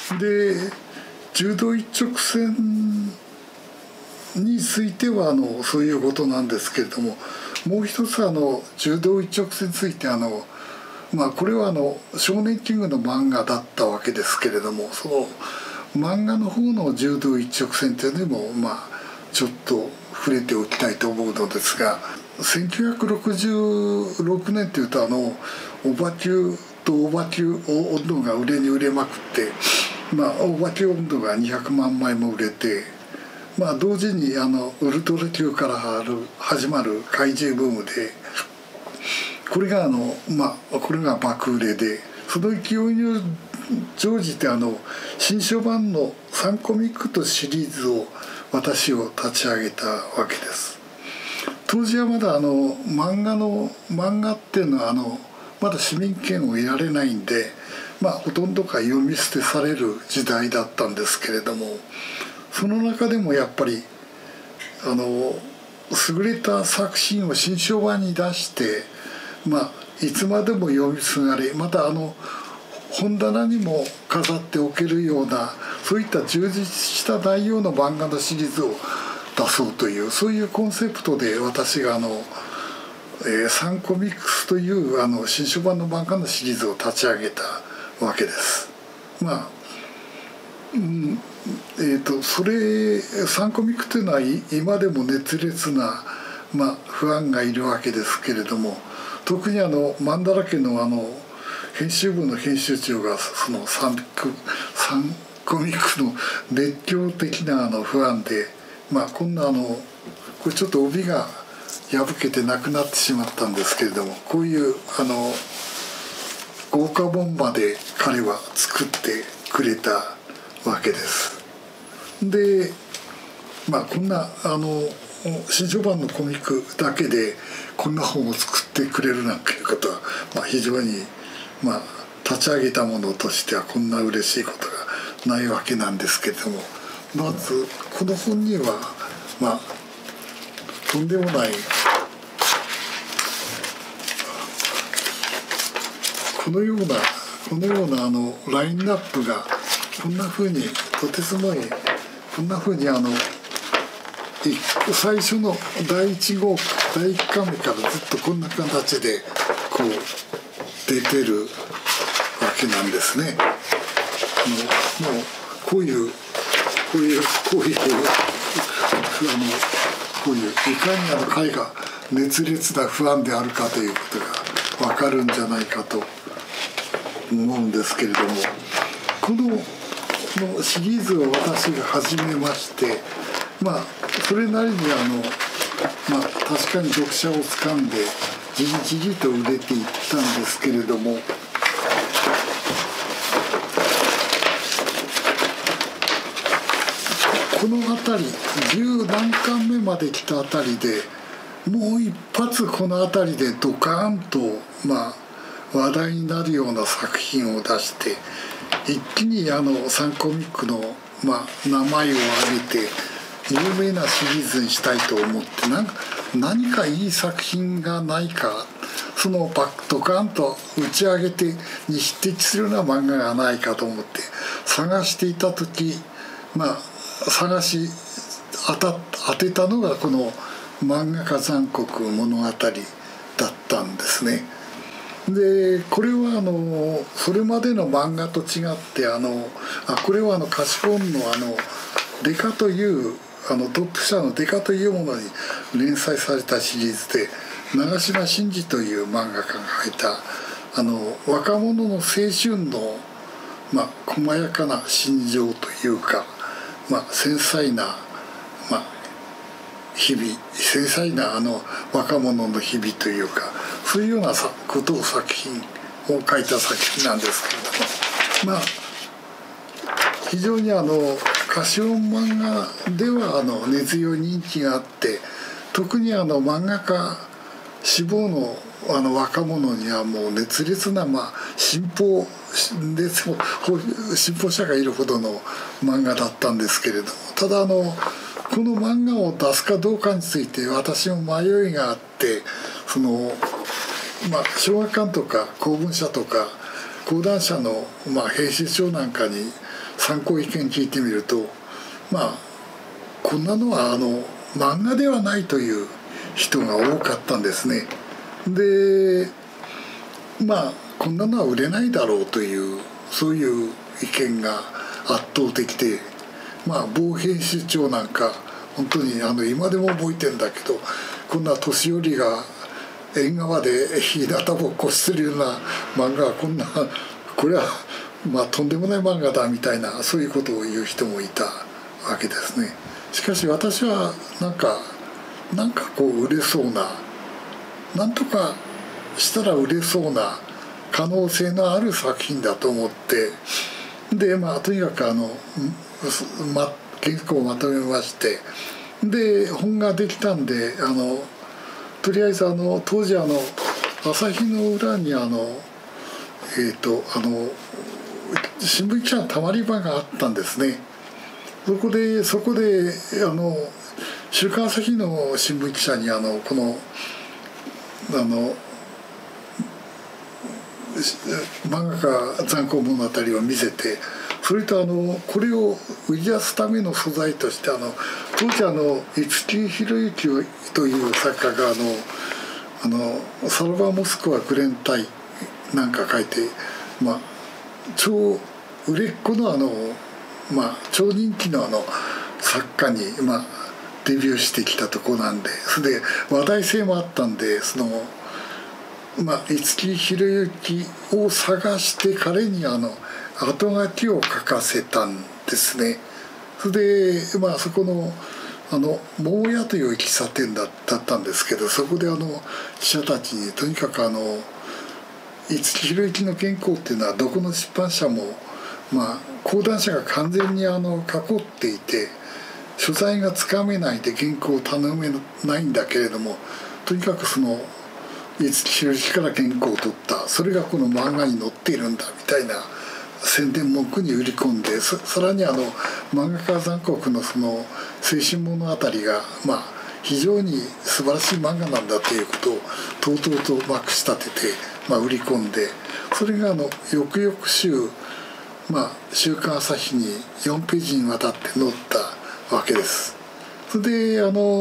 で柔道一直線についてはそういうことなんですけれども、もう一つ柔道一直線についてこれは少年キングの漫画だったわけですけれども、その漫画の方の柔道一直線というのもちょっと触れておきたいと思うのですが、1966年というとオバキューとオーバーキュー温度が売れに売れまくって、オーバーキュー温度が200万枚も売れて、同時にウルトラ Q から始まる怪獣ブームで、これがこれが爆売れで、その勢いに乗じて新書版の3コミックとシリーズを私を立ち上げたわけです。当時はまだ漫画っていうのはまだ市民権を得られないんで、ほとんどが読み捨てされる時代だったんですけれども、その中でもやっぱり優れた作品を新書版に出して、いつまでも読み継がれ、また本棚にも飾っておけるような、そういった充実した内容の漫画のシリーズを出そうという、そういうコンセプトで私がサンコミックスという新書版の漫画のシリーズを立ち上げたわけです。それサンコミックというのは今でも熱烈な、ファンがいるわけですけれども、特にマンダラ家の編集部の編集長がそのサンコミックの熱狂的なファンで、こんなこれちょっと帯が破けてなくなってしまったんですけれども、こういう豪華本まで彼は作ってくれたわけです。でこんな新書版のコミックだけでこんな本を作ってくれるなんていうことは、非常に立ち上げたものとしてはこんな嬉しいことがないわけなんですけれども、まずこの本にはとんでもないこのようなラインナップがこんなふうにとてつもない、こんなふうに最初の第1号第1巻目からずっとこんな形でこう出てるわけなんですね。もうこういういかに彼が熱烈なファンであるかということが分かるんじゃないかと思うんですけれども、このシリーズを私が始めまして、それなりに確かに読者をつかんでじりじりと売れていったんですけれども、この辺り10何巻目まで来た辺りでもう一発この辺りでドカーンと話題になるような作品を出して、一気にサンコミックの名前を挙げて有名なシリーズにしたいと思って、何かいい作品がないか、そのドカンと打ち上げてに匹敵するような漫画がないかと思って探していた時、探し当てたのがこの漫画家残酷物語だったんですね。でこれはそれまでの漫画と違ってこれは菓子本のデカというトップ社のデカというものに連載されたシリーズで、長嶋真司という漫画家が書いた若者の青春の細やかな心情というか、繊細な日々、繊細な若者の日々というか、そういうようなことを作品を書いた作品なんですけれども、非常に菓子本漫画では根強い人気があって、特に漫画家志望の若者にはもう熱烈な信奉者がいるほどの漫画だったんですけれども、ただこの漫画を出すかどうかについて私も迷いがあって、小学館とか公文社とか講談社の編集長なんかに参考意見聞いてみると、まあこんなのは漫画ではないという人が多かったんですね。でまあこんなのは売れないだろうというそういう意見が圧倒的で、まあ某編集長なんか本当に今でも覚えてんだけど、こんな年寄りが縁側で日向ぼっこしてるような漫画はこれはまあとんでもない漫画だみたいな、そういうことを言う人もいたわけですね。しかし私はなんかこう売れそうな、なんとかしたら売れそうな可能性のある作品だと思って、でまあとにかく原稿をまとめまして、で本ができたんでとりあえず当時朝日の裏に新聞記者のたまり場があったんですね。そこで週刊朝日の新聞記者にこの漫画家残酷物語を見せて、それとこれを売り出すための素材として当時五木ひろゆきという作家がサラバモスクワグレン隊なんか書いて、まあ超売れっ子の超人気の作家にデビューしてきたとこなんで、それで話題性もあったんで、五木ひろゆきを探して彼に後書きを書かせたんですね。それでそこの桃屋という喫茶店だったんですけど、そこで記者たちにとにかく五木ひろゆきの原稿っていうのはどこの出版社も講談社が完全に囲っていて所在がつかめないで原稿を頼めないんだけれども、とにかく五木ひろゆきから原稿を取った、それがこの漫画に載っているんだみたいな宣伝文句に売り込んで、さらに漫画家残酷の青春物語が非常に素晴らしい漫画なんだということをとうとうとまくし立てて売り込んで、それが翌々週週刊朝日に4ページにわたって載ったわけです。それ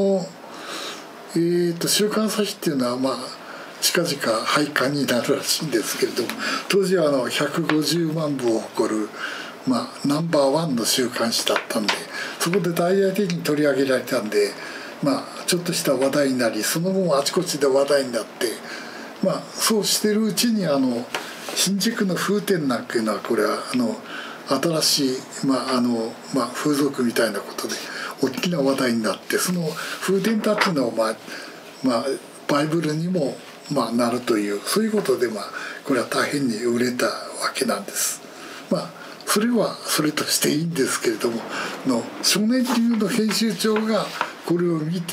で週刊朝日っていうのは近々廃刊になるらしいんですけれども、当時は150万部を誇るナンバーワンの週刊誌だったんで、そこで大々的に取り上げられたんでちょっとした話題になり、その後もあちこちで話題になって、そうしてるうちに新宿の風天なんていうのはこれは新しい風俗みたいなことで大きな話題になって、その風天たちのバイブルにもなるという、そういうことでこれは大変に売れたわけなんです。それはそれとしていいんですけれども、少年流の編集長がこれを見て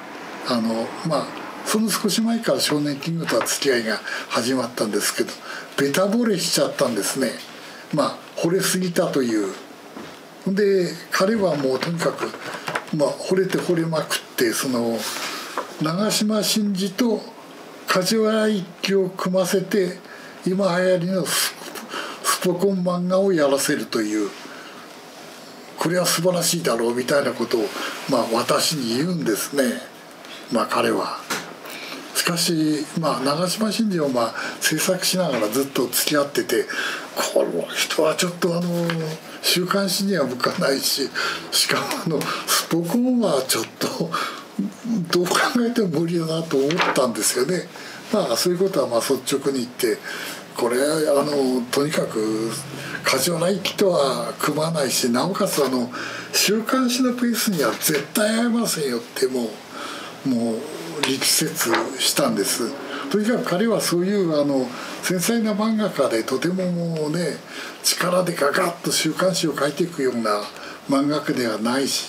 その少し前から少年キングとは付き合いが始まったんですけど、ベタ惚れしちゃったんですね。惚れすぎたという。で彼はもうとにかく惚れて惚れまくって、長嶋真司と梶原一騎を組ませて今流行りのスポコン漫画をやらせるという、これは素晴らしいだろうみたいなことを私に言うんですね、彼は。しかし長嶋真司を制作しながらずっと付き合ってて、この人はちょっと週刊誌には向かないし、しかもスポコンはちょっとどう考えても無理だなと思ったんですよね。そういうことは率直に言って、これとにかく梶原一騎とは組まないし、なおかつ週刊誌のペースには絶対合いませんよってもう力説したんです。とにかく彼はそういう繊細な漫画家で、とてももうね力でガガッと週刊誌を書いていくような漫画家ではないし、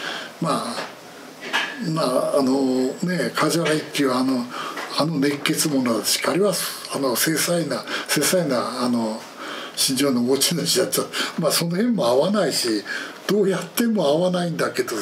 梶原一騎は熱血者だし、彼は繊細な心情の持ち主だったその辺も合わないし、どうやっても合わないんだけど、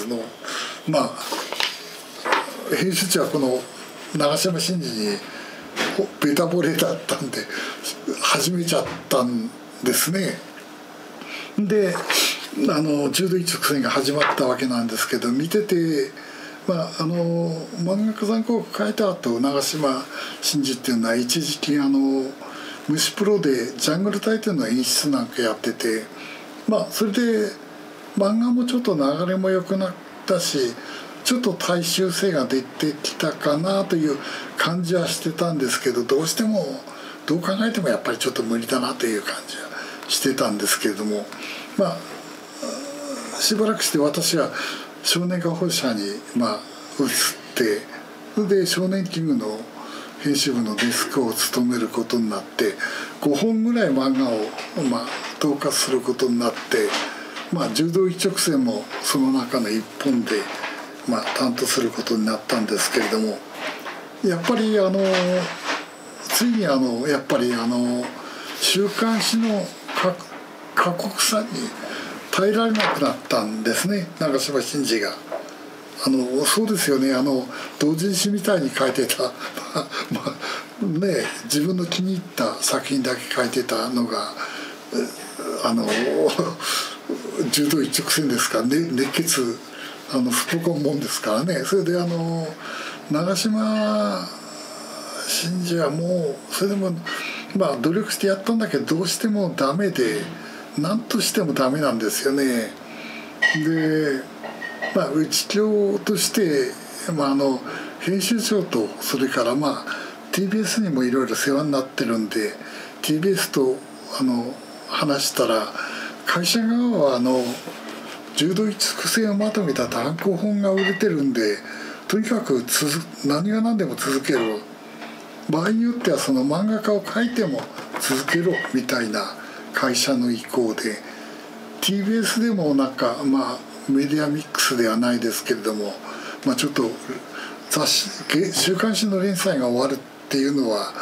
編集長はこの長嶋真司にベタ惚れだったんで始めちゃったんですね。で柔道一直線が始まったわけなんですけど、見てて、漫画家さんこう書いた後、長嶋真司っていうのは一時期虫プロでジャングル大帝の演出なんかやってて、それで漫画もちょっと流れも良くなったし、ちょっと大衆性が出てきたかなという感じはしてたんですけど、どうしてもどう考えてもやっぱりちょっと無理だなという感じはしてたんですけれども、しばらくして私は少年画報社に移って、それで少年キングの編集部のデスクを務めることになって、5本ぐらい漫画を統括することになって、柔道一直線もその中の1本で担当することになったんですけれども、やっぱりついにやっぱり週刊誌の過酷さに耐えられなくなったんですね、長嶋真司が。そうですよね、同人誌みたいに書いてた自分の気に入った作品だけ書いてたのが柔道一直線ですから、熱血不幸もんですからね。それで長嶋真司はもうそれでも努力してやったんだけど、どうしてもダメで、何としてもダメなんですよね。で内教として編集長と、それからTBS にもいろいろ世話になってるんで、 TBS と話したら、会社側は柔道一直線をまとめた単行本が売れてるんで、とにかく何が何でも続けろ、場合によってはその漫画家を描いても続けろみたいな会社の意向で、 TBS でもメディアミックスではないですけれども、ちょっと週刊誌の連載が終わるっていうのは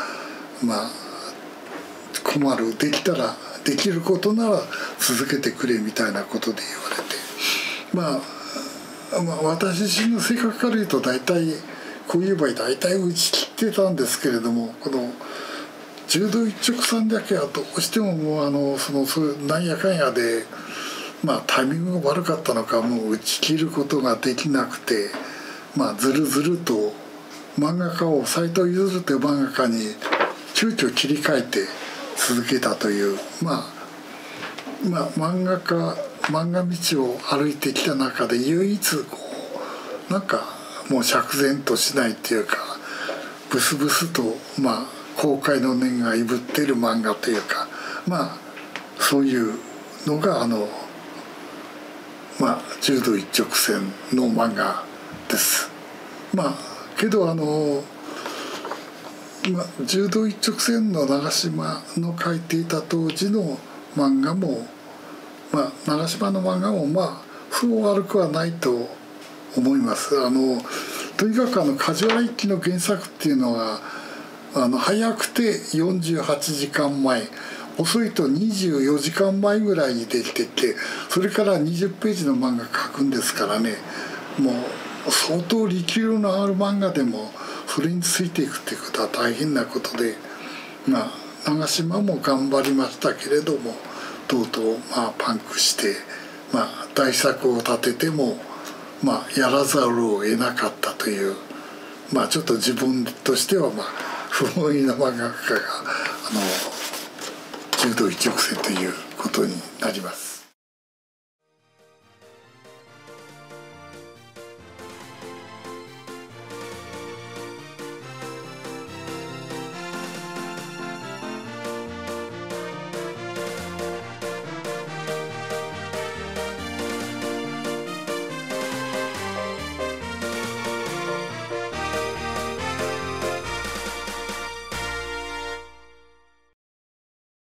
困る、できたらできることなら続けてくれみたいなことで言われて、私自身の性格から言うと大体こういう場合大体打ち切ってたんですけれども、この柔道一直線だけはどうしてももうなんやかんやでタイミングが悪かったのか、もう打ち切ることができなくて、ずるずると漫画家を斎藤譲という漫画家に急遽切り替えて続けたという、漫画道を歩いてきた中で唯一もう釈然としないっていうか、ブスブスと公開の念がいぶっている漫画というか、そういうのが柔道一直線の漫画です。けど柔道一直線の長嶋の描いていた当時の漫画も、長嶋の漫画もそう悪くはないと思います。とにかく梶原一騎の原作っていうのは早くて48時間前、遅いと24時間前ぐらいにできてて、それから20ページの漫画描くんですからね、もう相当力量のある漫画でもそれについていくっていうことは大変なことで、長嶋も頑張りましたけれども、とうとうパンクして、大作を立ててもやらざるを得なかったという、ちょっと自分としては不本意な漫画家が柔道一直線ということになります。